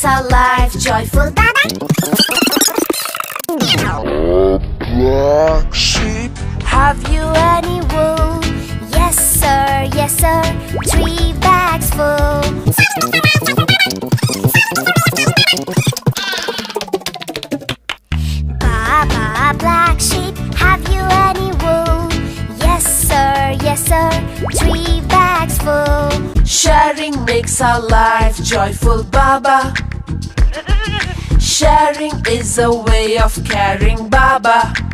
our life joyful, Baba. Black sheep, Have you any wool? Yes sir, yes sir, 3 bags full. Baba, black sheep, have you any wool? Yes sir, 3 bags full. Sharing makes our life joyful, Baba. Sharing is a way of caring, Baba.